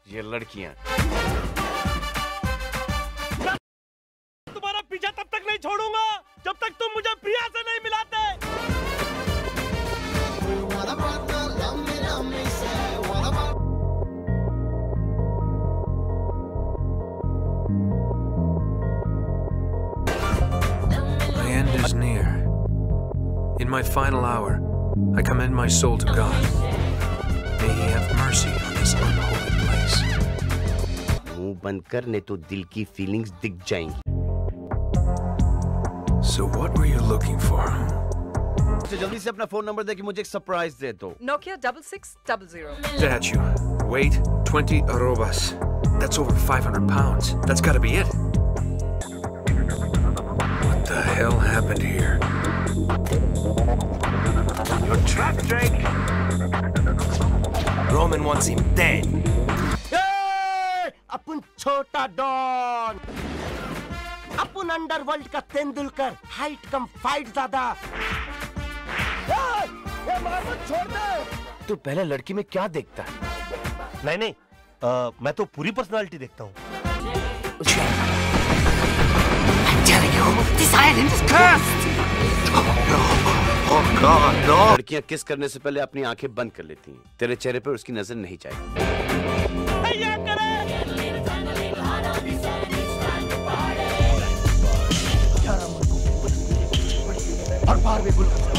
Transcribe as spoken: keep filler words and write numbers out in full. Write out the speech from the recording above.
ये लड़कियां। तुम्हारा पीछा तब तक नहीं छोड़ूंगा जब तक तुम मुझे प्रिया से नहीं मिलाते। My end is near. In my final hour, I commend my soul to God. May He have mercy on this unholy place. मुंह बंद कर, नहीं तो दिल की फीलिंग्स दिख जाएंगी। So what were you looking for? जल्दी से अपना फोन नंबर दे कि मुझे एक सरप्राइज दे दो। Nokia double six double zero. Statue. Weight twenty arrobas. That's over five hundred pounds. That's gotta be it. What the hell happened here? You're trapped, Drake. Roman wants him dead. Hey! अपन छोटा don, अपन underworld का Tendulkar, height कम fight ज्यादा। ये मार मत छोड़ दे। तू पहले लड़की में क्या देखता है? नहीं नहीं, आ, मैं तो पूरी पर्सनालिटी देखता हूँ। I'm telling you, this island is cursed. Oh no! Oh God, no! लड़कियां किस करने से पहले अपनी आंखें बंद कर लेती हैं। तेरे चेहरे पर उसकी नजर नहीं जाएगी। और बाहर भी गुल